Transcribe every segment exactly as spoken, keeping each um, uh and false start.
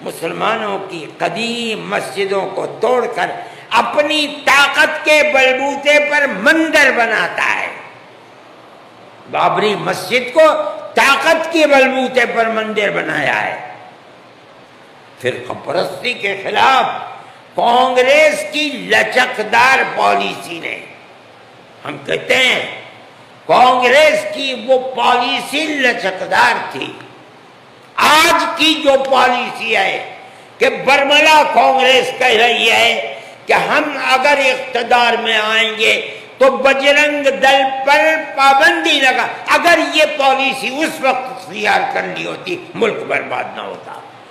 مسلمانوں کی قدیم مسجدوں کو توڑ کر اپنی طاقت کے بلبوتے پر مندر بناتا ہے. بابری مسجد کو طاقت کے بلبوتے پر مندر بنایا ہے. فرقہ پرستی کے خلاف کانگریس کی لچکدار پالیسی نے، ہم کہتے ہیں کانگریس کی وہ پالیسی لچکدار تھی. آج کی جو پالیسی ہے کہ برملا کانگریس کہہ رہی ہے کہ ہم اگر اقتدار میں آئیں گے تو بجرنگ دل پر پابندی لگا. اگر یہ پالیسی اس وقت اختیار کر لی ہوتی ملک برباد نہ ہوتا.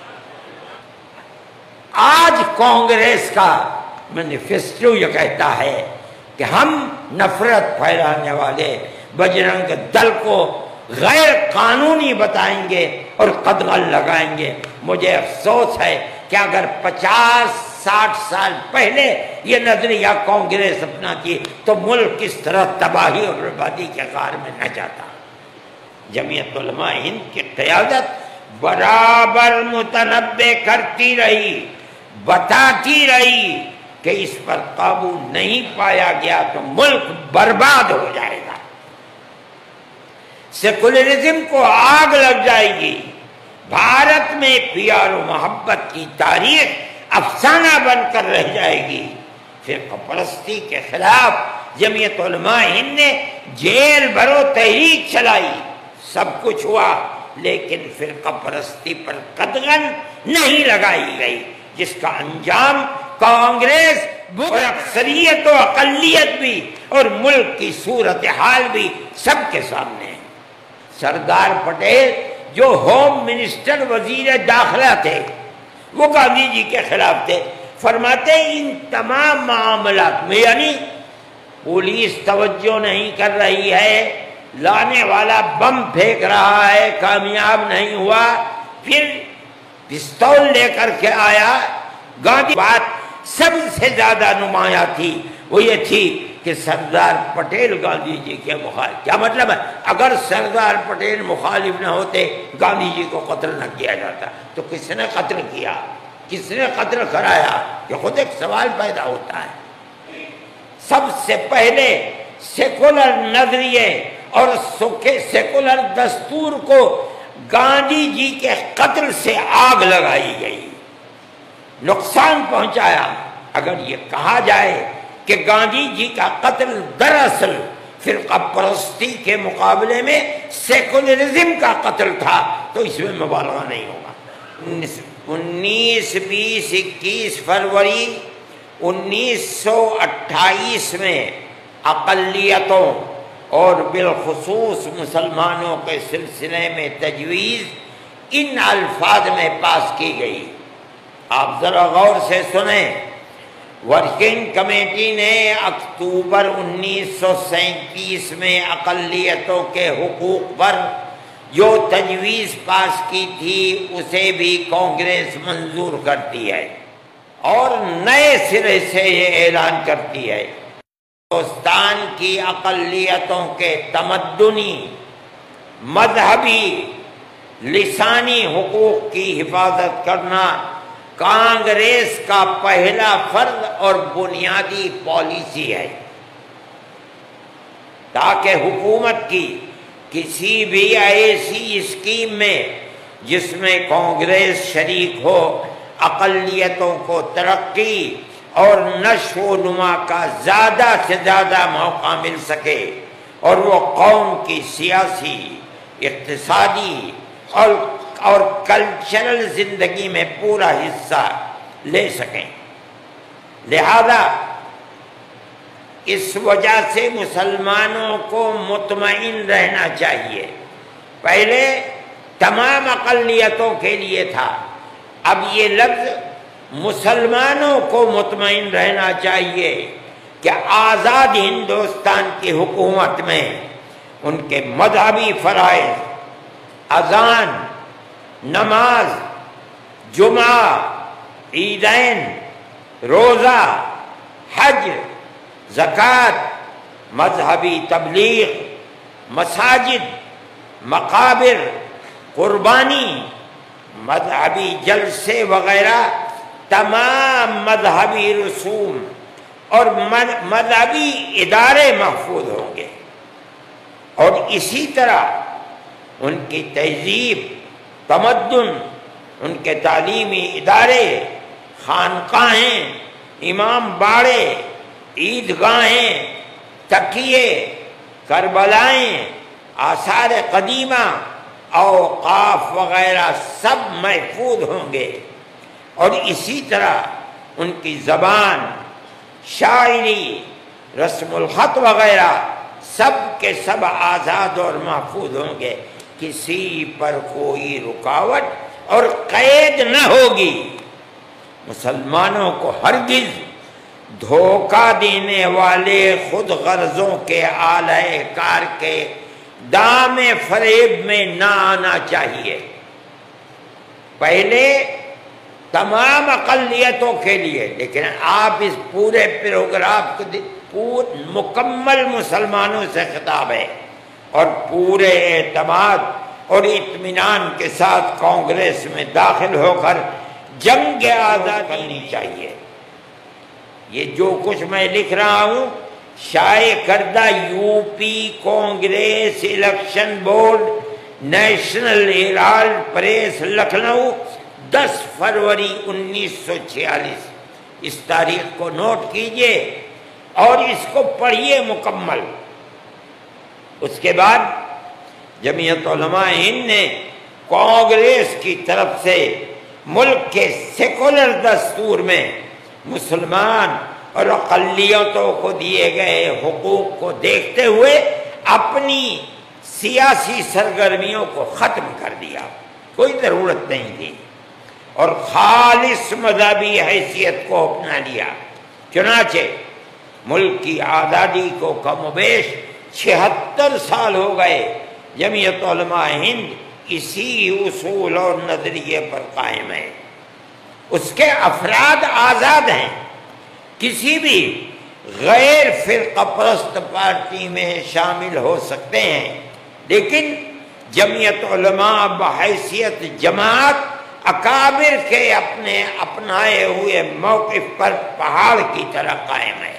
آج کانگریس کا مینیفیسٹو یہ کہتا ہے کہ ہم نفرت پھیلانے والے بجرنگ دل کو غیر قانونی بتائیں گے اور قدغن لگائیں گے. مجھے افسوس ہے کہ اگر پچاس ساٹھ سال پہلے یہ نظریہ کانگریس اپناتی تو ملک کس طرح تباہی اور بربادی کے غار میں نہ جاتا. جمعیت علماء ہند کی قیادت برابر متنبع کرتی رہی، بتاتی رہی کہ اس پر قابو نہیں پایا گیا تو ملک برباد ہو جائے گا، سیکولرزم کو آگ لگ جائے گی، بھارت میں پیار و محبت کی تاریخ افسانہ بن کر رہ جائے گی. فرقہ پرستی کے خلاف جمعیت علماء ہند نے جیل بھرو تحریک چلائی، سب کچھ ہوا، لیکن فرقہ پرستی پر قدغن نہیں لگائی گئی، جس کا انجام کانگریس اور اکثریت و اقلیت بھی اور ملک کی صورتحال بھی سب کے سامنے ہے. سردار پٹیل جو ہوم منسٹر وزیر داخلہ تھے وہ گاندھی جی کے خلاف تھے. فرماتے ان تمام معاملات میں یعنی پولیس توجہ نہیں کر رہی ہے، لانے والا بم پھینک رہا ہے کامیاب نہیں ہوا، پھر پستول لے کر کے آیا. گاندھی بات سب سے زیادہ نمایاں تھی وہ یہ تھی کہ سردار پٹیل گاندھی جی کے مخالف. کیا مطلب ہے؟ اگر سردار پٹیل مخالف نہ ہوتے گاندھی جی کو قتل نہ کیا جاتا تو کس نے قتل کیا، کس نے قتل کرایا؟ یہ خود ایک سوال پیدا ہوتا ہے. سب سے پہلے سیکولر نظریے اور سیکولر دستور کو گاندھی جی کے قتل سے آگ لگائی گئی، نقصان پہنچایا. اگر یہ کہا جائے کہ گاندھی جی کا قتل دراصل فرقہ پرستی کے مقابلے میں سیکولرزم کا قتل تھا تو اس میں مبالغہ نہیں ہوگا. انیس بیس اکیس فروری انیس سو اٹھائیس میں اقلیتوں اور بالخصوص مسلمانوں کے سلسلے میں تجویز ان الفاظ میں پاس کی گئی. آپ ذرا غور سے سنیں. ورکنگ کمیٹی نے اکتوبر انیس سو سینتیس میں اقلیتوں کے حقوق پر جو تجویز پاس کی تھی اسے بھی کانگریس منظور کرتی ہے اور نئے سرے سے یہ اعلان کرتی ہے ہندوستان کی اقلیتوں کے تمدنی، مذہبی، لسانی حقوق کی حفاظت کرنا کانگریس کا پہلا فرض اور بنیادی پالیسی ہے، تاکہ حکومت کی کسی بھی ایسی اسکیم میں جس میں کانگریس شریک ہو اقلیتوں کو ترقی اور نشو و نما کا زیادہ سے زیادہ موقع مل سکے اور وہ قوم کی سیاسی، اقتصادی اور اور کلچرل زندگی میں پورا حصہ لے سکیں. لہذا اس وجہ سے مسلمانوں کو مطمئن رہنا چاہیے. پہلے تمام اقلیتوں کے لیے تھا، اب یہ لفظ مسلمانوں کو مطمئن رہنا چاہیے کہ آزاد ہندوستان کی حکومت میں ان کے مذہبی فرائض، اذان، نماز، جمعہ، عیدین، روزہ، حج، زکوٰۃ، مذہبی تبلیغ، مساجد، مقابر، قربانی، مذہبی جلسے وغیرہ تمام مذہبی رسوم اور مذہبی ادارے محفوظ ہوں گے، اور اسی طرح ان کی تہذیب، تمدن، ان کے تعلیمی ادارے، خانقاہیں، امام باڑے، عیدگاہیں، تکیے، کربلائیں، آثار قدیمہ، اوقاف وغیرہ سب محفوظ ہوں گے، اور اسی طرح ان کی زبان، شاعری، رسم الخط وغیرہ سب کے سب آزاد اور محفوظ ہوں گے، کسی پر کوئی رکاوٹ اور قید نہ ہوگی۔ مسلمانوں کو ہرگز دھوکہ دینے والے خود غرضوں کے آلہ کار کے دام فریب میں نہ آنا چاہیے۔ پہلے تمام اقلیتوں کے لیے، لیکن آپ اس پورے پروگرام کو مکمل مسلمانوں سے خطاب ہے، اور پورے اعتماد اور اطمینان کے ساتھ کانگریس میں داخل ہو کر جنگ آزاد کرنی چاہیے۔ یہ جو کچھ میں لکھ رہا ہوں شائع کردہ U P Congress election board, national herald press, Lucknow, دس فروری انیس سو چھیالیس۔ اس تاریخ کو نوٹ کیجئے اور اس کو پڑھیے مکمل۔ اس کے بعد جمعیت علماء ہند نے کانگریس کی طرف سے ملک کے سیکولر دستور میں مسلمان اور اقلیتوں کو دیے گئے حقوق کو دیکھتے ہوئے اپنی سیاسی سرگرمیوں کو ختم کر دیا، کوئی ضرورت نہیں تھی، اور خالص مذہبی حیثیت کو اپنا لیا۔ چنانچہ ملک کی آزادی کو کم و بیش چھہتر سال ہو گئے، جمعیت علماء ہند اسی اصول اور نظریے پر قائم ہے۔ اس کے افراد آزاد ہیں، کسی بھی غیر فرقہ پرست پارٹی میں شامل ہو سکتے ہیں، لیکن جمعیت علماء بحیثیت جماعت اکابر کے اپنے اپنائے ہوئے موقف پر پہاڑ کی طرح قائم ہے۔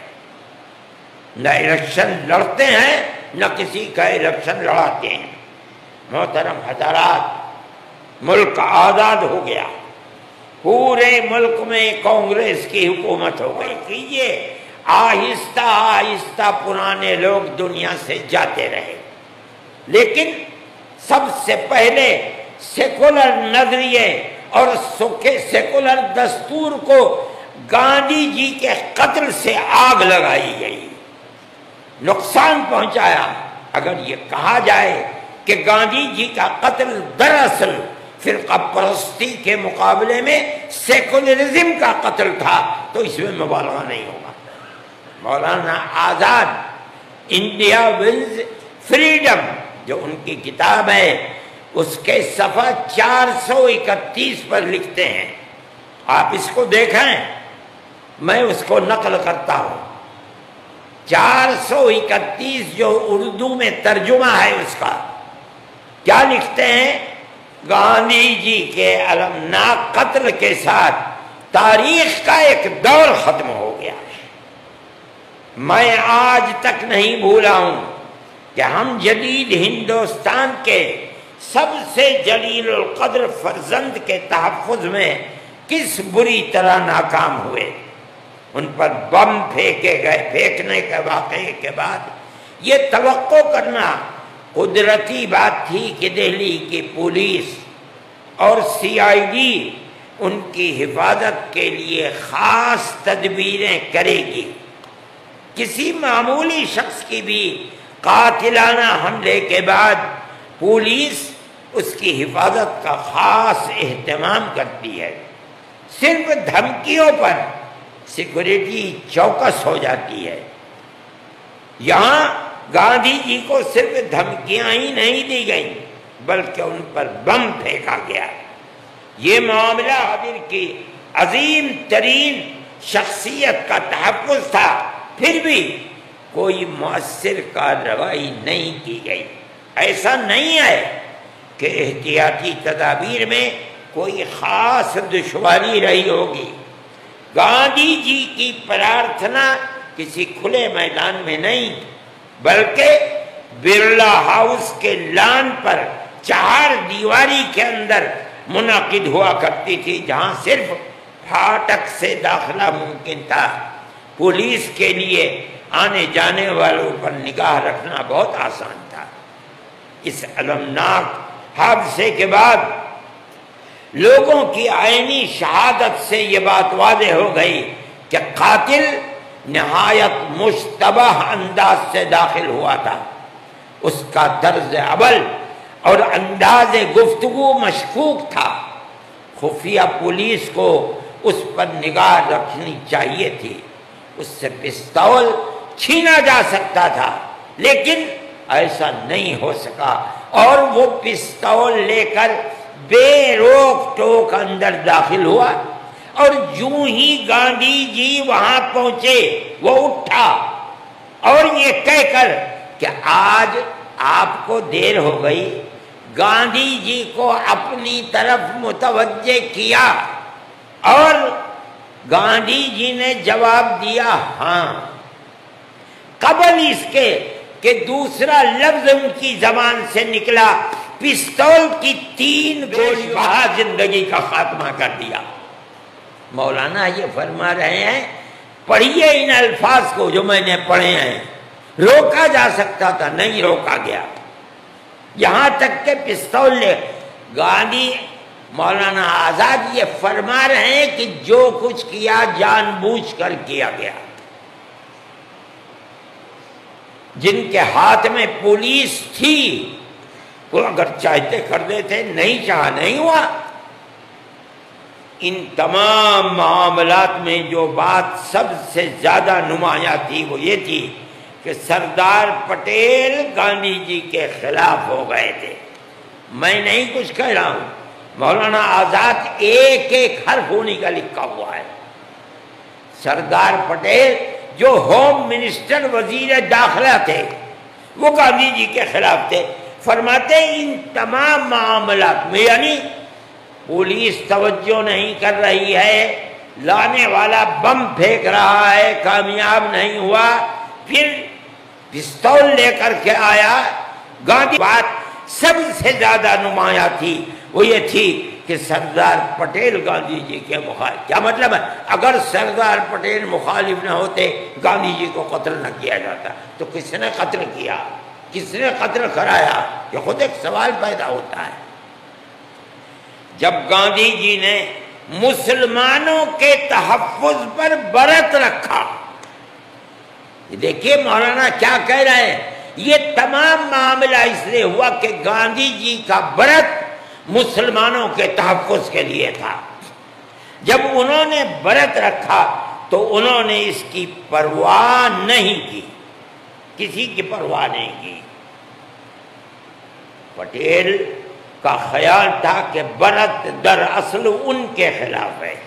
نہ الیکشن لڑتے ہیں، نہ کسی کا الیکشن لڑاتے ہیں۔ محترم حضرات، ملک آزاد ہو گیا، پورے ملک میں کانگریس کی حکومت ہو گئی۔ کیجئے آہستہ آہستہ پرانے لوگ دنیا سے جاتے رہے، لیکن سب سے پہلے سیکولر نظریے اور سیکولر دستور کو گاندھی جی کے قتل سے آگ لگائی گئی، نقصان پہنچایا۔ اگر یہ کہا جائے کہ گاندھی جی کا قتل دراصل فرقہ پرستی کے مقابلے میں سیکولرزم کا قتل تھا تو اس میں مبالغہ نہیں ہوگا۔ Maulana Azad India ones freedom جو ان کی کتاب ہے، اس کے صفحہ چار سو اکتیس پر لکھتے ہیں، آپ اس کو دیکھیں، میں اس کو نقل کرتا ہوں۔ چار سو اکتیس جو اردو میں ترجمہ ہے اس کا، کیا لکھتے ہیں؟ گاندھی جی کے المناک قتل کے ساتھ تاریخ کا ایک دور ختم ہو گیا۔ میں آج تک نہیں بھولا ہوں کہ ہم جدید ہندوستان کے سب سے جلیل القدر فرزند کے تحفظ میں کس بری طرح ناکام ہوئے۔ ان پر بم پھینکے گئے، پھینکنے کے واقعے کے بعد یہ توقع کرنا قدرتی بات تھی کہ دہلی کی پولیس اور سی آئی ڈی ان کی حفاظت کے لیے خاص تدبیریں کرے گی۔ کسی معمولی شخص کی بھی قاتلانہ حملے کے بعد پولیس اس کی حفاظت کا خاص اہتمام کرتی ہے، صرف دھمکیوں پر سیکورٹی چوکس ہو جاتی ہے۔ یہاں گاندھی جی کو صرف دھمکیاں ہی نہیں دی گئیں بلکہ ان پر بم پھینکا گیا۔ یہ معاملہ عابر کی عظیم ترین شخصیت کا تحفظ تھا، پھر بھی کوئی مؤثر کارروائی نہیں کی گئی۔ ایسا نہیں ہے کہ احتیاطی تدابیر میں کوئی خاص دشواری رہی ہوگی۔ گاندھی جی کی پرارتھنا کسی کھلے میدان میں نہیں بلکہ برلا ہاؤس کے لان پر چار دیواری کے اندر منعقد ہوا کرتی تھی، جہاں صرف پھاٹک سے داخلہ ممکن تھا۔ پولیس کے لیے آنے جانے والوں پر نگاہ رکھنا بہت آسان تھا۔ اس المناک حادثے کے بعد لوگوں کی عینی شہادت سے یہ بات واضح ہو گئی کہ قاتل نہایت مشتبہ انداز سے داخل ہوا تھا۔ اس کا طرز عمل اور انداز گفتگو مشکوک تھا۔ خفیہ پولیس کو اس پر نگاہ رکھنی چاہیے تھی۔ اس سے پستول چھینا جا سکتا تھا، لیکن ایسا نہیں ہو سکا، اور وہ پستول لے کر بے روک ٹوک اندر داخل ہوا، اور یوں ہی گاندھی جی وہاں پہنچے وہ اٹھا اور یہ کہہ کر کہ آج آپ کو دیر ہو گئی، گاندھی جی کو اپنی طرف متوجہ کیا، اور گاندھی جی نے جواب دیا ہاں۔ قبل اس کے کہ دوسرا لفظ ان کی زبان سے نکلا، پستول کی تین گولی بہا زندگی کا خاتمہ کر دیا۔ مولانا یہ فرما رہے ہیں، پڑھیے ان الفاظ کو جو میں نے پڑھے ہیں، روکا جا سکتا تھا، نہیں روکا گیا، یہاں تک کہ پستول لے گاندھی مولانا آزاد یہ فرما رہے ہیں کہ جو کچھ کیا جان بوجھ کر کیا گیا۔ جن کے ہاتھ میں پولیس تھی وہ اگر چاہتے کر دیتے، نہیں چاہا نہیں ہوا۔ ان تمام معاملات میں جو بات سب سے زیادہ نمایاں تھی وہ یہ تھی کہ سردار پٹیل گاندھی جی کے خلاف ہو گئے تھے۔ میں نہیں کچھ کہہ رہا ہوں، مولانا آزاد ایک ایک حرف ہونے کا لکھا ہوا ہے۔ سردار پٹیل جو ہوم منسٹر وزیر داخلہ تھے وہ گاندھی جی کے خلاف تھے۔ فرماتے ان تمام معاملات میں، یعنی پولیس توجہ نہیں کر رہی ہے، لانے والا بم پھینک رہا ہے، کامیاب نہیں ہوا، پھر پستول لے کر کے آیا۔ گاندھی بات سب سے زیادہ نمایاں تھی وہ یہ تھی کہ سردار پٹیل گاندھی جی کے مخالف۔ کیا مطلب ہے؟ اگر سردار پٹیل مخالف نہ ہوتے گاندھی جی کو قتل نہ کیا جاتا، تو کس نے قتل کیا، کس نے قتل کرایا؟ یہ خود ایک سوال پیدا ہوتا ہے۔ جب گاندھی جی نے مسلمانوں کے تحفظ پر برت رکھا، دیکھیے مولانا کیا کہہ رہے ہیں، یہ تمام معاملہ اس لیے ہوا کہ گاندھی جی کا برت مسلمانوں کے تحفظ کے لیے تھا۔ جب انہوں نے برت رکھا تو انہوں نے اس کی پرواہ نہیں کی، کسی کی پرواہ نہیں کی۔ پٹیل کا خیال تھا کہ برت دراصل ان کے خلاف ہے۔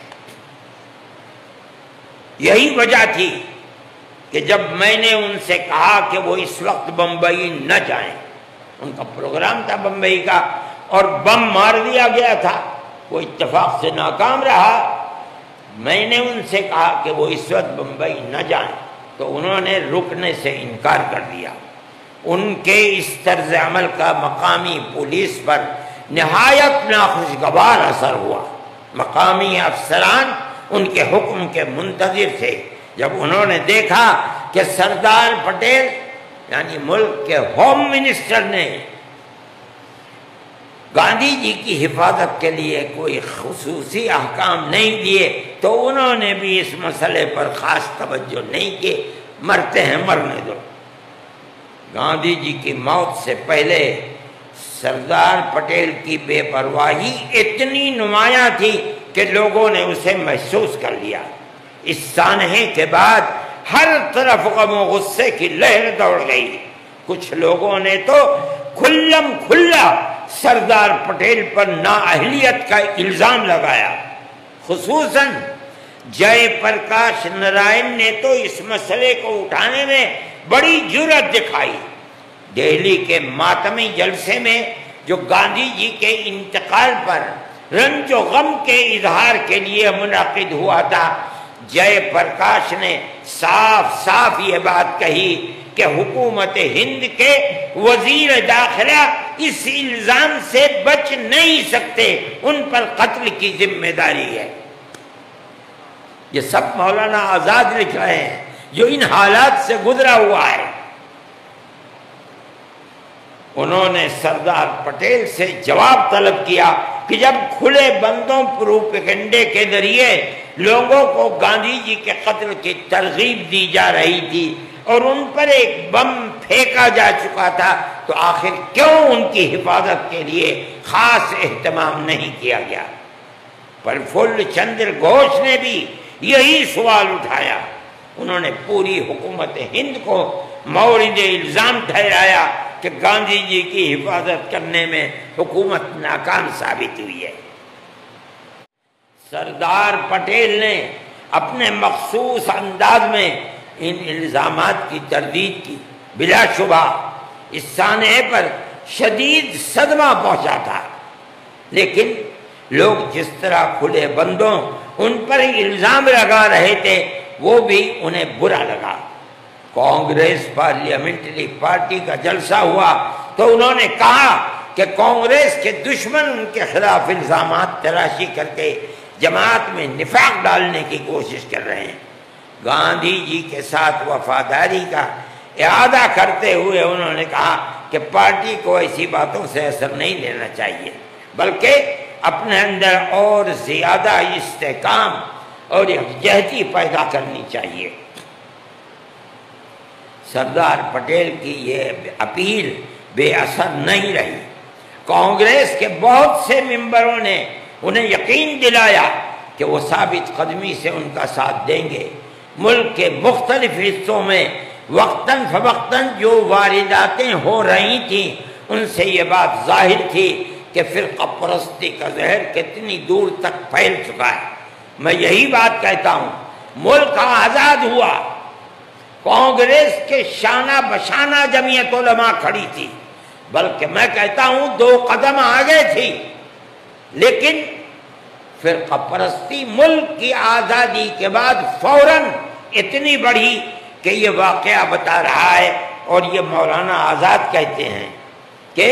یہی وجہ تھی کہ جب میں نے ان سے کہا کہ وہ اس وقت بمبئی نہ جائیں، ان کا پروگرام تھا بمبئی کا، اور بم مار دیا گیا تھا، وہ اتفاق سے ناکام رہا، میں نے ان سے کہا کہ وہ اس وقت بمبئی نہ جائیں، تو انہوں نے رکنے سے انکار کر دیا۔ ان کے اس طرز عمل کا مقامی پولیس پر نہایت ناخوشگوار اثر ہوا۔ مقامی افسران ان کے حکم کے منتظر تھے۔ جب انہوں نے دیکھا کہ سردار پٹیل یعنی ملک کے ہوم منسٹر نے گاندھی جی کی حفاظت کے لیے کوئی خصوصی احکام نہیں دیے، تو انہوں نے بھی اس مسئلے پر خاص توجہ نہیں کی، مرتے ہیں مرنے دو۔ گاندھی جی کی موت سے پہلے سردار پٹیل کی بے پرواہی اتنی نمایاں تھی کہ لوگوں نے اسے محسوس کر لیا۔ اس سانحے کے بعد ہر طرف غم و غصے کی لہر دوڑ گئی۔ کچھ لوگوں نے تو کھلم کھلا سردار پٹیل پر نااہلیت کا الزام لگایا۔ خصوصاً جے پرکاش نارائن نے تو اس مسئلے کو اٹھانے میں بڑی جرأت دکھائی۔ دہلی کے ماتمی جلسے میں جو گاندھی جی کے انتقال پر رنج و غم کے اظہار کے لیے منعقد ہوا تھا۔ جے پرکاش نے صاف صاف یہ بات کہی کہ حکومت ہند کے وزیر داخلہ اس الزام سے بچ نہیں سکتے، ان پر قتل کی ذمہ داری ہے۔ یہ سب مولانا آزاد لکھ رہے ہیں جو ان حالات سے گزرا ہوا ہے۔ انہوں نے سردار پٹیل سے جواب طلب کیا کہ جب کھلے بندوں پروپیگنڈے کے ذریعے لوگوں کو گاندھی جی کے قتل کی ترغیب دی جا رہی تھی اور ان پر ایک بم پھینکا جا چکا تھا، تو آخر کیوں ان کی حفاظت کے لیے خاص اہتمام نہیں کیا گیا؟ پرفل چندر گھوش نے بھی یہی سوال اٹھایا۔ انہوں نے پوری حکومت ہند کو مورد الزام ٹھہرایا کہ گاندھی جی کی حفاظت کرنے میں حکومت ناکام ثابت ہوئی ہے۔ سردار پٹیل نے اپنے مخصوص انداز میں ان الزامات کی تردید کی۔ بلا شبہ اس سانحے پر شدید صدمہ پہنچا تھا، لیکن لوگ جس طرح کھلے بندوں ان پر الزام لگا رہے تھے وہ بھی انہیں برا لگا۔ کانگریس پارلیمنٹری پارٹی کا جلسہ ہوا تو انہوں نے کہا کہ کانگریس کے دشمن ان کے خلاف الزامات تراشی کر کے جماعت میں نفاق ڈالنے کی کوشش کر رہے ہیں۔ گاندھی جی کے ساتھ وفاداری کا اعادہ کرتے ہوئے انہوں نے کہا کہ پارٹی کو ایسی باتوں سے اثر نہیں لینا چاہیے، بلکہ اپنے اندر اور زیادہ استحکام اور یکجہتی پیدا کرنی چاہیے۔ سردار پٹیل کی یہ اپیل بے اثر نہیں رہی۔ کانگریس کے بہت سے ممبروں نے انہیں یقین دلایا کہ وہ ثابت قدمی سے ان کا ساتھ دیں گے۔ ملک کے مختلف حصوں میں وقتاً فوقتاً جو وارداتیں ہو رہی تھیں ان سے یہ بات ظاہر تھی کہ فرقہ پرستی کا زہر کتنی دور تک پھیل چکا ہے۔ میں یہی بات کہتا ہوں، ملک آزاد ہوا، کانگریس کے شانہ بشانہ جمعیت علماء کھڑی تھی، بلکہ میں کہتا ہوں دو قدم آگے تھی، لیکن فرقہ پرستی ملک کی آزادی کے بعد فوراً اتنی بڑھی کہ یہ واقعہ بتا رہا ہے، اور یہ مولانا آزاد کہتے ہیں کہ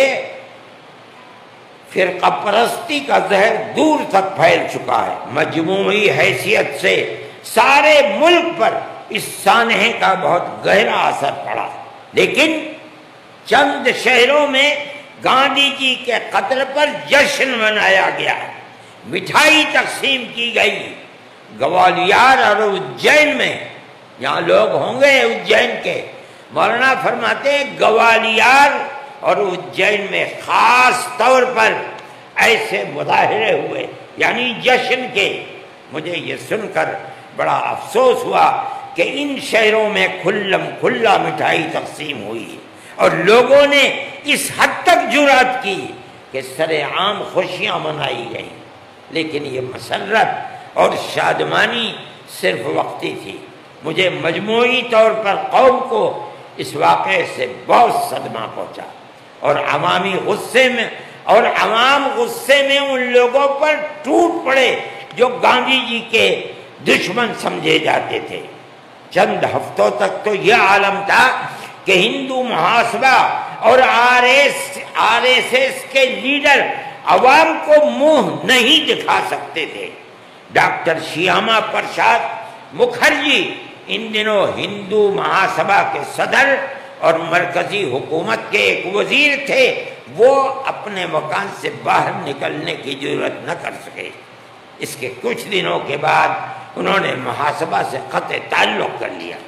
فرقہ پرستی کا زہر دور تک پھیل چکا ہے۔ مجموعی حیثیت سے سارے ملک پر اس سانحے کا بہت گہرا اثر پڑا، لیکن چند شہروں میں گاندھی جی کے قتل پر جشن منایا گیا، مٹھائی تقسیم کی گئی۔ گوالیار اور اجین میں، یہاں لوگ ہوں گے اجین کے، مولانا فرماتے ہیں گوالیار اور اجین میں خاص طور پر ایسے مظاہرے ہوئے، یعنی جشن کے۔ مجھے یہ سن کر بڑا افسوس ہوا کہ ان شہروں میں کھلم کھلا مٹھائی تقسیم ہوئی اور لوگوں نے اس حد تک جرأت کی کہ سر عام خوشیاں منائی گئیں، لیکن یہ مسرت اور شادمانی صرف وقتی تھی۔ مجھے مجموعی طور پر قوم کو اس واقعے سے بہت صدمہ پہنچا، اور عوامی غصے میں اور عوام غصے میں ان لوگوں پر ٹوٹ پڑے جو گاندھی جی کے دشمن سمجھے جاتے تھے۔ چند ہفتوں تک تو یہ عالم تھا کہ ہندو محاسبہ اور R S R S S کے لیڈر عوام کو منہ نہیں دکھا سکتے تھے۔ ڈاکٹر شیاما پرساد مکھرجی ان دنوں ہندو محاسبہ کے صدر اور مرکزی حکومت کے ایک وزیر تھے، وہ اپنے مکان سے باہر نکلنے کی جرأت نہ کر سکے۔ اس کے کچھ دنوں کے بعد انہوں نے محاسبہ سے قطع تعلق کر لیا۔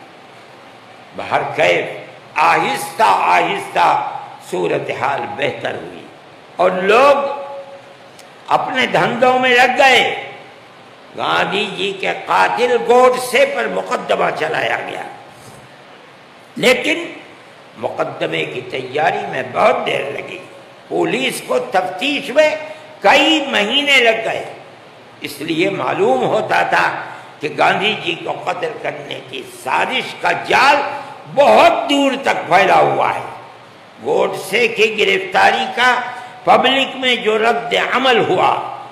بہرکیف آہستہ آہستہ صورتحال بہتر ہوئی اور لوگ اپنے دھندوں میں لگ گئے۔ گاندھی جی کے قاتل گوڈسے پر مقدمہ چلایا گیا، لیکن مقدمے کی تیاری میں بہت دیر لگی۔ پولیس کو تفتیش میں کئی مہینے لگ گئے، اس لیے معلوم ہوتا تھا کہ گاندھی جی کو قتل کرنے کی سازش کا جال بہت دور تک پھیلا ہوا ہے۔ گوڈسے کی گرفتاری کا پبلک میں جو رد عمل ہوا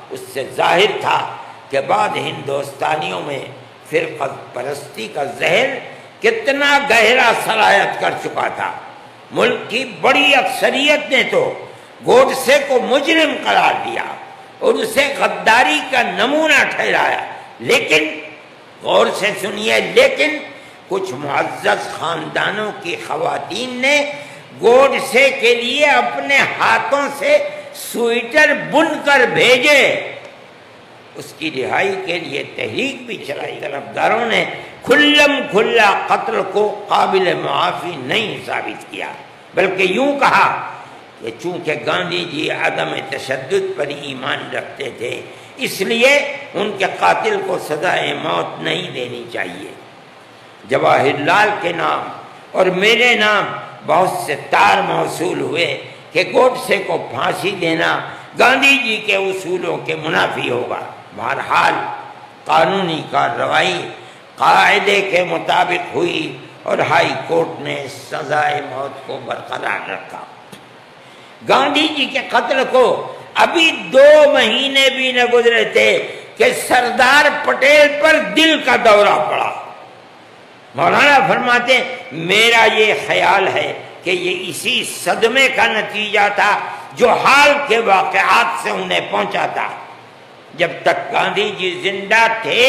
اس سے ظاہر تھا کہ بعد ہندوستانیوں میں فرقہ پرستی کا زہر کتنا گہرا سرایت کر چکا تھا۔ ملک کی بڑی اکثریت نے تو گوڈسے کو مجرم قرار دیا اور اسے غداری کا نمونہ ٹھہرایا، لیکن غور سے سنیے، لیکن کچھ معزز خاندانوں کی خواتین نے گوڈسے کے لیے اپنے ہاتھوں سے سویٹر بن کر بھیجے، اس کی رہائی کے لیے تحریک بھی چلائی۔ طرفداروں نے کھلم کھلا قتل کو قابل معافی نہیں ثابت کیا، بلکہ یوں کہا کہ چونکہ گاندھی جی عدم تشدد پر ایمان رکھتے تھے، اس لیے ان کے قاتل کو سزائے موت نہیں دینی چاہیے۔ جواہر لال کے نام اور میرے نام بہت سے تار موصول ہوئے کہ گوڈسے کو پھانسی دینا گاندھی جی کے اصولوں کے منافی ہوگا۔ بہرحال قانونی کارروائی قاعدے کے مطابق ہوئی اور ہائی کورٹ نے سزائے موت کو برقرار رکھا۔ گاندھی جی کے قتل کو ابھی دو مہینے بھی نہ گزرے تھے کہ سردار پٹیل پر دل کا دورہ پڑا۔ مولانا فرماتے ہیں میرا یہ خیال ہے کہ یہ اسی صدمے کا نتیجہ تھا جو حال کے واقعات سے انہیں پہنچا تھا۔ جب تک گاندھی جی زندہ تھے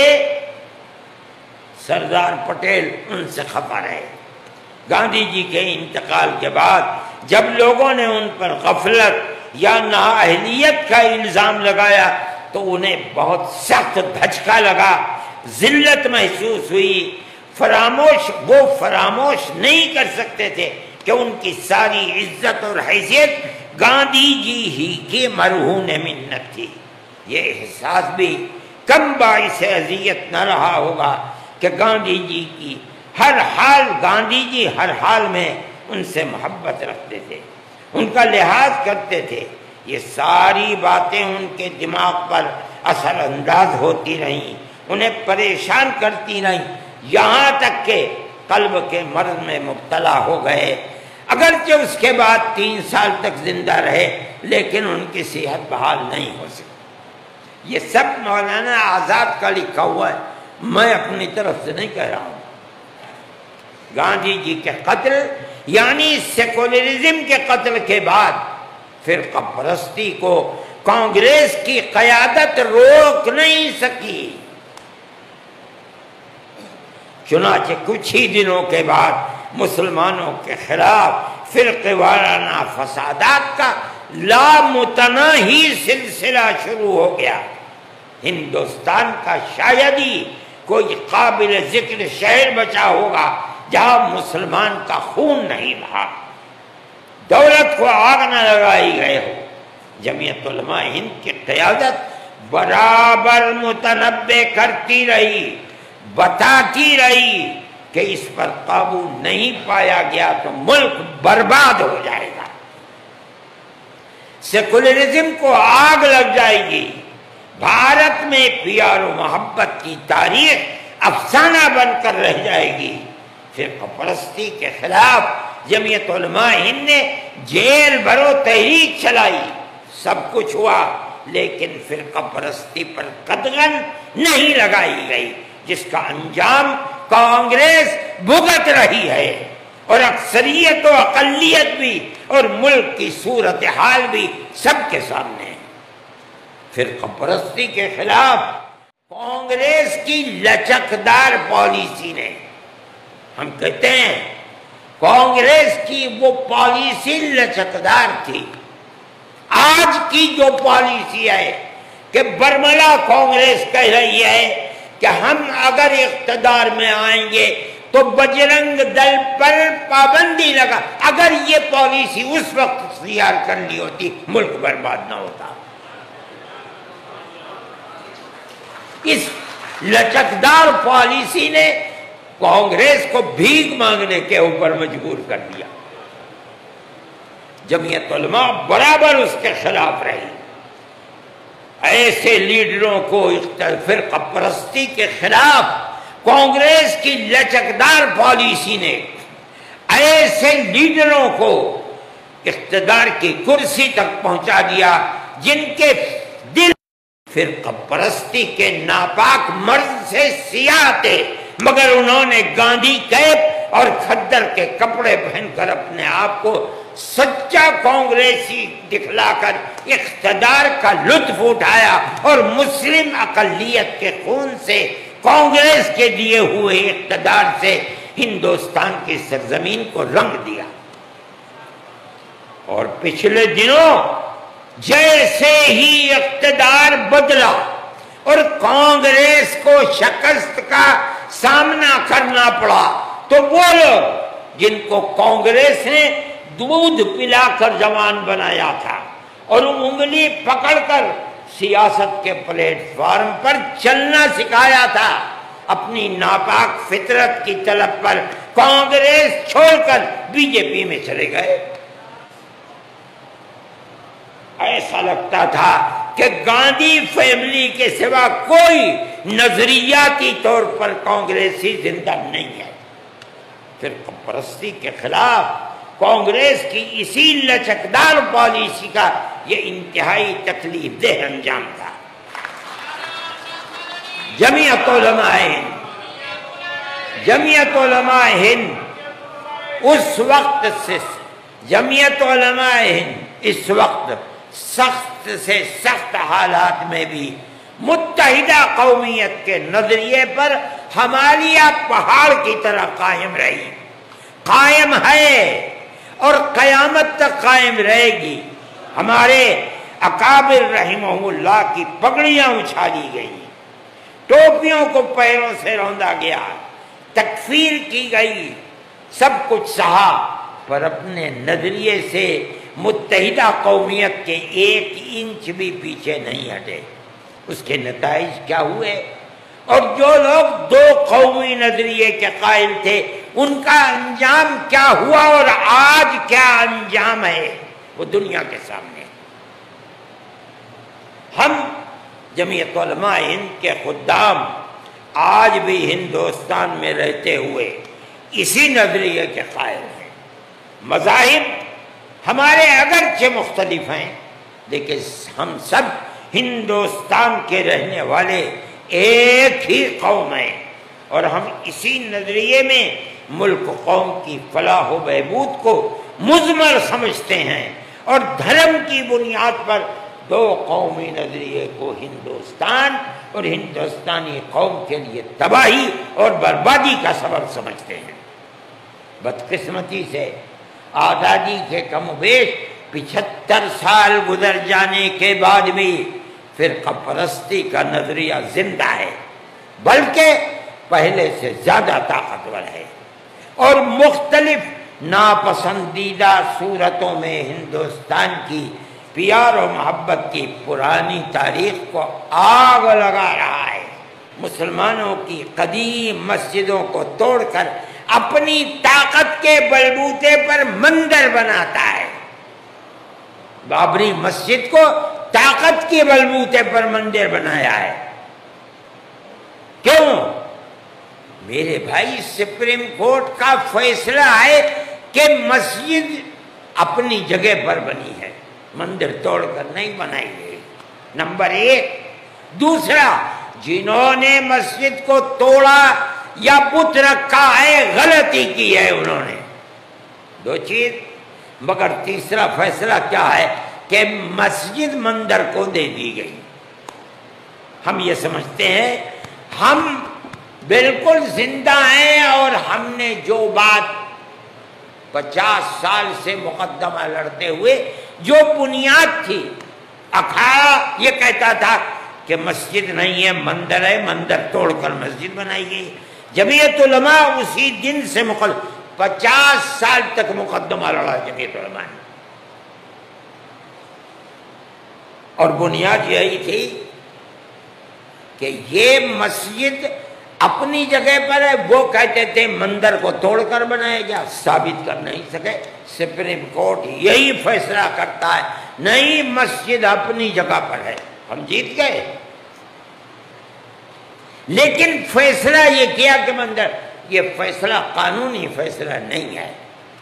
سردار پٹیل ان سے خفا رہے۔ گاندھی جی کے انتقال کے بعد جب لوگوں نے ان پر غفلت یا نااہلیت کا الزام لگایا تو انہیں بہت سخت دھچکا لگا، ذلت محسوس ہوئی۔ فراموش وہ فراموش نہیں کر سکتے تھے کہ ان کی ساری عزت اور حیثیت گاندھی جی ہی کی مرہون منت تھی۔ یہ احساس بھی کم باعث اذیت نہ رہا ہوگا کہ گاندھی جی کی ہر حال گاندھی جی ہر حال میں ان سے محبت رکھتے تھے، ان کا لحاظ کرتے تھے۔ یہ ساری باتیں ان کے دماغ پر اثر انداز ہوتی رہیں، انہیں پریشان کرتی رہیں، یہاں تک کہ قلب کے مرض میں مبتلا ہو گئے۔ اگرچہ اس کے بعد تین سال تک زندہ رہے لیکن ان کی صحت بحال نہیں ہو سکی۔ یہ سب مولانا آزاد کا لکھا ہوا ہے، میں اپنی طرف سے نہیں کہہ رہا ہوں۔ گاندھی جی کے قتل یعنی سیکولرزم کے قتل کے بعد فرقہ پرستی کو کانگریس کی قیادت روک نہیں سکی۔ چنانچہ کچھ ہی دنوں کے بعد مسلمانوں کے خلاف فرقے وارانہ فسادات کا لامتناہی سلسلہ شروع ہو گیا۔ ہندوستان کا شاید ہی کوئی قابل ذکر شہر بچا ہوگا جہاں مسلمان کا خون نہیں بہا، دولت کو آگ نہ لگائی گئے ہو۔ جمعیت علماء ہند کی قیادت برابر متنبع کرتی رہی، بتاتی رہی کہ اس پر قابو نہیں پایا گیا تو ملک برباد ہو جائے گا، سیکولرزم کو آگ لگ جائے گی، بھارت میں پیار و محبت کی تاریخ افسانہ بن کر رہ جائے گی۔ فرقہ پرستی کے خلاف جمعیت علماء ہند نے جیل بھرو تحریک چلائی، سب کچھ ہوا، لیکن فرقہ پرستی پر قدغن نہیں لگائی گئی، جس کا انجام کانگریس بھگت رہی ہے، اور اکثریت و اقلیت بھی اور ملک کی صورتحال بھی سب کے سامنے ہے۔ فرقہ پرستی کے خلاف کانگریس کی لچکدار پالیسی نے، ہم کہتے ہیں کانگریس کی وہ پالیسی لچکدار تھی۔ آج کی جو پالیسی ہے کہ برملا کانگریس کہہ رہی ہے کہ ہم اگر اقتدار میں آئیں گے تو بجرنگ دل پر پابندی لگا، اگر یہ پالیسی اس وقت اختیار کر لی ہوتی ملک برباد نہ ہوتا۔ اس لچکدار پالیسی نے کانگریس کو بھیک مانگنے کے اوپر مجبور کر دیا۔ جمعیت علماء برابر اس کے خلاف رہی۔ ایسے لیڈروں کو فرقہ پرستی کے خلاف کانگریس کی لچکدار پالیسی نے ایسے لیڈروں کو اقتدار کی کرسی تک پہنچا دیا جن کے دل فرقہ پرستی کے ناپاک مرض سے سیاہ تھے، مگر انہوں نے گاندھی کیپ اور کھدر کے کپڑے پہن کر اپنے آپ کو سچا کانگریسی دکھلا کر اقتدار کا لطف اٹھایا اور مسلم اقلیت کے خون سے کانگریس کے دیے ہوئے اقتدار سے ہندوستان کی سرزمین کو رنگ دیا۔ اور پچھلے دنوں جیسے ہی اقتدار بدلا اور کانگریس کو شکست کا سامنا کرنا پڑا تو وہ لوگ جن کو کانگریس نے دودھ پلا کر جوان بنایا تھا اور انگلی پکڑ کر سیاست کے پلیٹ فارم پر چلنا سکھایا تھا، اپنی ناپاک فطرت کی طلب پر کانگریس چھوڑ کر بی جے پی میں چلے گئے۔ ایسا لگتا تھا کہ گاندھی فیملی کے سوا کوئی نظریاتی طور پر کانگریسی زندہ نہیں ہے۔ فرقہ پرستی کے خلاف کانگریس کی اسی لچکدار پالیسی کا یہ انتہائی تکلیف دہ انجام تھا۔ جمعیت علماء ہند جمعیت علماء ہند اس وقت سے جمعیت علماء ہند اس وقت سخت سے سخت حالات میں بھی متحدہ قومیت کے نظریے پر ہمالیہ پہاڑ کی طرح قائم رہی، قائم ہے اور قیامت تک قائم رہے گی۔ ہمارے اکابر رحمہ اللہ کی پگڑیاں اچھالی گئی، ٹوپیوں کو پیروں سے روندا گیا، تکفیر کی گئی، سب کچھ سہا، پر اپنے نظریے سے متحدہ قومیت کے ایک انچ بھی پیچھے نہیں ہٹے۔ اس کے نتائج کیا ہوئے؟ اور جو لوگ دو قومی نظریے کے قائل تھے ان کا انجام کیا ہوا اور آج کیا انجام ہے وہ دنیا کے سامنے۔ ہم جمعیت علماء ہند کے خدام آج بھی ہندوستان میں رہتے ہوئے اسی نظریے کے قائل ہیں۔ مذاہب ہمارے اگرچہ مختلف ہیں لیکن ہم سب ہندوستان کے رہنے والے ایک ہی قوم ہیں، اور ہم اسی نظریے میں ملک و قوم کی فلاح و بہبود کو مضمر سمجھتے ہیں، اور دھرم کی بنیاد پر دو قومی نظریے کو ہندوستان اور ہندوستانی قوم کے لیے تباہی اور بربادی کا سبب سمجھتے ہیں۔ بدقسمتی سے آزادی کے کم و بیش پچہتر سال گزر جانے کے بعد بھی فرقہ پرستی کا نظریہ زندہ ہے، بلکہ پہلے سے زیادہ طاقتور ہے، اور مختلف ناپسندیدہ صورتوں میں ہندوستان کی پیار و محبت کی پرانی تاریخ کو آگ لگا رہا ہے۔ مسلمانوں کی قدیم مسجدوں کو توڑ کر اپنی طاقت کے بلبوتے پر مندر بناتا ہے۔ بابری مسجد کو طاقت کے بلبوتے پر مندر بنایا ہے۔ کیوں؟ میرے بھائی، سپریم کورٹ کا فیصلہ ہے کہ مسجد اپنی جگہ پر بنی ہے، مندر توڑ کر نہیں بنائی گئی، نمبر ایک۔ دوسرا، جنہوں نے مسجد کو توڑا یا بت رکھا ہے غلطی کی ہے انہوں نے، دو چیز۔ مگر تیسرا فیصلہ کیا ہے کہ مسجد مندر کو دے دی گئی۔ ہم یہ سمجھتے ہیں ہم بالکل زندہ ہیں، اور ہم نے جو بات پچاس سال سے مقدمہ لڑتے ہوئے جو بنیاد تھی، اکھاڑا یہ کہتا تھا کہ مسجد نہیں ہے مندر ہے، مندر توڑ کر مسجد بنائی گئی۔ جمعیت علماء اسی دن سے مقدم پچاس سال تک مقدمہ لڑا جمعیت علماء نے، اور بنیاد یہی تھی کہ یہ مسجد اپنی جگہ پر ہے۔ وہ کہتے تھے مندر کو توڑ کر بنایا گیا، ثابت کر نہیں سکے۔ سپریم کورٹ یہی فیصلہ کرتا ہے نہیں، مسجد اپنی جگہ پر ہے، ہم جیت گئے۔ لیکن فیصلہ یہ کیا کہ مندر، یہ فیصلہ قانونی فیصلہ نہیں ہے،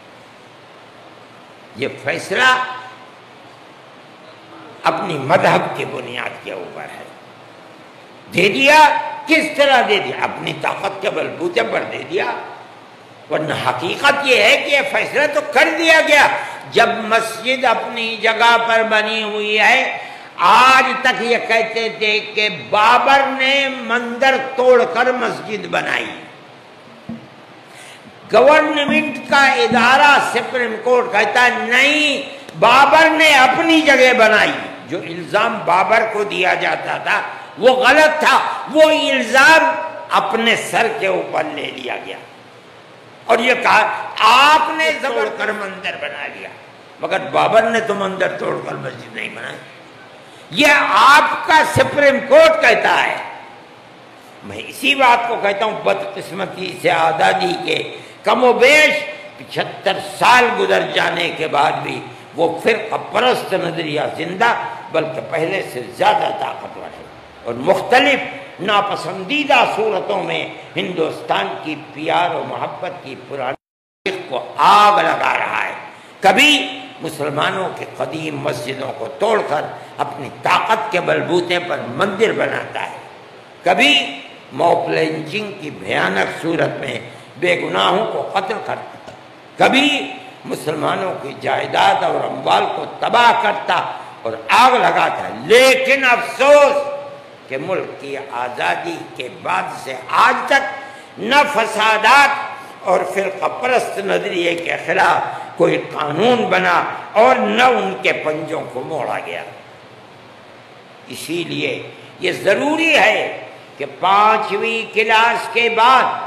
یہ فیصلہ اپنی مذہب کی بنیاد کے اوپر ہے۔ دے دیا. کس طرح دے دیا؟ اپنی طاقت کے بلبوتے پر دے دیا. ورنہ حقیقت یہ ہے کہ یہ فیصلہ تو کر دیا گیا. جب مسجد اپنی جگہ پر بنی ہوئی ہے، آج تک یہ کہتے تھے کہ بابر نے مندر توڑ کر مسجد بنائی. گورنمنٹ کا ادارہ سپریم کورٹ کہتا ہے نہیں، بابر نے اپنی جگہ بنائی. جو الزام بابر کو دیا جاتا تھا وہ غلط تھا، وہ الزام اپنے سر کے اوپر لے لیا گیا اور یہ کہا آپ نے زبر کر مندر بنا لیا، مگر بابر نے تو مندر توڑ کر مسجد نہیں بنائی. یہ آپ کا سپریم کورٹ کہتا ہے. میں اسی بات کو کہتا ہوں، بدقسمتی سے آزادی کے کم و بیش پچہتر سال گزر جانے کے بعد بھی وہ فرقہ پرست نظریہ زندہ، بلکہ پہلے سے زیادہ طاقتور ہے اور مختلف ناپسندیدہ صورتوں میں ہندوستان کی پیار و محبت کی پرانی تاریخ کو آگ لگا رہا ہے. کبھی مسلمانوں کے قدیم مسجدوں کو توڑ کر اپنی طاقت کے بلبوتے پر مندر بناتا ہے، کبھی موب لنچنگ کی بھیانک صورت میں بے گناہوں کو قتل کرتا، کبھی مسلمانوں کی جائیداد اور اموال کو تباہ کرتا اور آگ لگاتا. لیکن افسوس کہ ملک کی آزادی کے بعد سے آج تک نہ فسادات اور فرقہ پرست نظریے کے خلاف کوئی قانون بنا اور نہ ان کے پنجوں کو موڑا گیا. اسی لیے یہ ضروری ہے کہ پانچویں کلاس کے بعد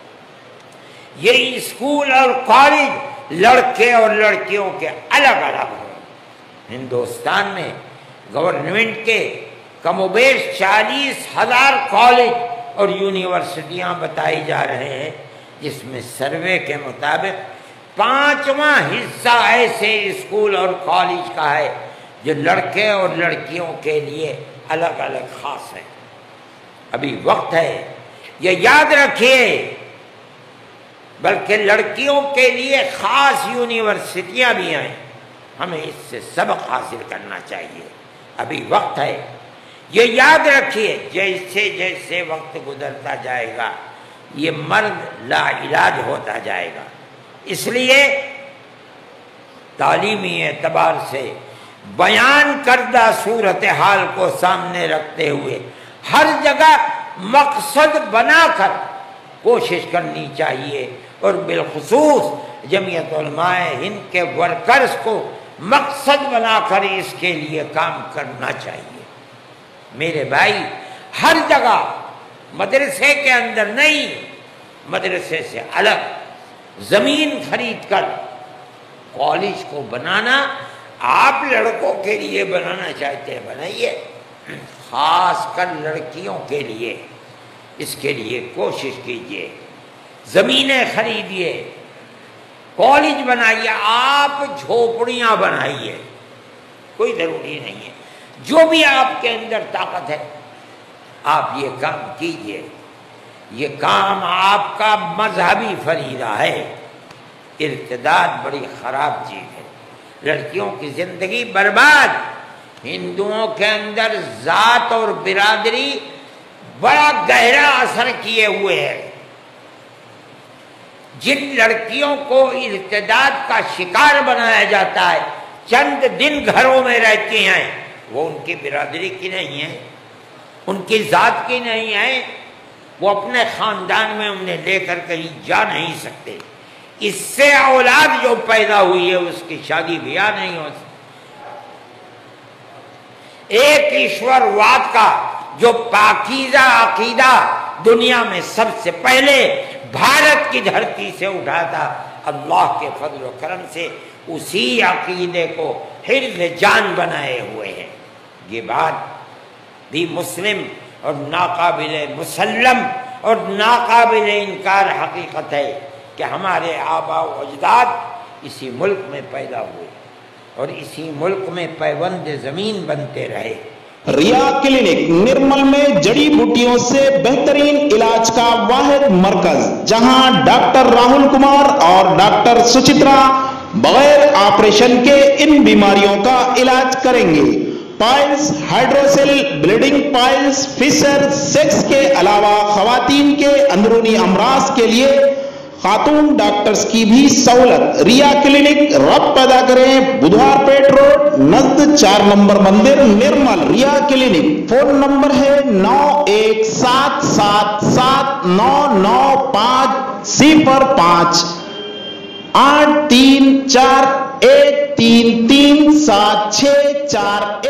یہ اسکول اور کالج لڑکے اور لڑکیوں کے الگ الگ ہوں. ہندوستان میں گورنمنٹ کے کم و بیش چالیس ہزار کالج اور یونیورسٹیاں بتائی جا رہے ہیں، جس میں سروے کے مطابق پانچواں حصہ ایسے اسکول اور کالج کا ہے جو لڑکے اور لڑکیوں کے لیے الگ الگ خاص ہیں. ابھی وقت ہے، یہ یاد رکھیے، بلکہ لڑکیوں کے لیے خاص یونیورسٹیاں بھی ہیں. ہمیں اس سے سبق حاصل کرنا چاہیے. ابھی وقت ہے. یہ یاد رکھیے، جیسے جیسے وقت گزرتا جائے گا یہ مرض لا علاج ہوتا جائے گا. اس لیے تعلیمی اعتبار سے بیان کردہ صورتحال کو سامنے رکھتے ہوئے ہر جگہ مقصد بنا کر کوشش کرنی چاہیے، اور بالخصوص جمعیت علماء ہند کے ورکرز کو مقصد بنا کر اس کے لیے کام کرنا چاہیے. میرے بھائی، ہر جگہ مدرسے کے اندر نہیں، مدرسے سے الگ زمین خرید کر کالج کو بنانا آپ لڑکوں کے لیے بنانا چاہتے ہیں، بنائیے. خاص کر لڑکیوں کے لیے اس کے لیے کوشش کیجیے. زمینیں خریدیے، کالج بنائیے. آپ جھوپڑیاں بنائیے، کوئی ضروری نہیں ہے. جو بھی آپ کے اندر طاقت ہے آپ یہ کام کیجیے. یہ کام آپ کا مذہبی فریضہ ہے. ارتداد بڑی خراب چیز ہے، لڑکیوں کی زندگی برباد. ہندوؤں کے اندر ذات اور برادری بڑا گہرا اثر کیے ہوئے ہے. جن لڑکیوں کو ارتداد کا شکار بنایا جاتا ہے، چند دن گھروں میں رہتی ہیں، وہ ان کی برادری کی نہیں ہے، ان کی ذات کی نہیں ہے. وہ اپنے خاندان میں انہیں لے کر کہیں جا نہیں سکتے. اس سے اولاد جو پیدا ہوئی ہے اس کی شادی بیاہ نہیں ہو سکتی. ایک ایشور واد کا جو پاکیزہ عقیدہ دنیا میں سب سے پہلے بھارت کی دھرتی سے اٹھا تھا، اللہ کے فضل و کرم سے اسی عقیدے کو حرز جان بنائے ہوئے ہیں. یہ بات بھی مسلم اور ناقابل مسلم اور ناقابل انکار حقیقت ہے کہ ہمارے آباء و اجداد اسی ملک میں پیدا ہوئے اور اسی ملک میں پیوند زمین بنتے رہے. ریا کلینک نرمل میں جڑی بوٹیوں سے بہترین علاج کا واحد مرکز، جہاں ڈاکٹر راہل کمار اور ڈاکٹر سچترا بغیر آپریشن کے ان بیماریوں کا علاج کریں گے. Piles, hydrocele, bleeding piles, fissure, sex کے علاوہ خواتین کے اندرونی امراض کے لیے خاتون ڈاکٹرز کی بھی سہولت۔ ریا کلینک، رب پیدا کریں، بدھوار پیٹ روڈ نزد چار نمبر مندر، نرمل۔ ریا کلینک، فون نمبر ہے نو ایک سات سات سات نو نو پانچ صفر پانچ، آٹھ تین چار ایک تین تین سات چھ چار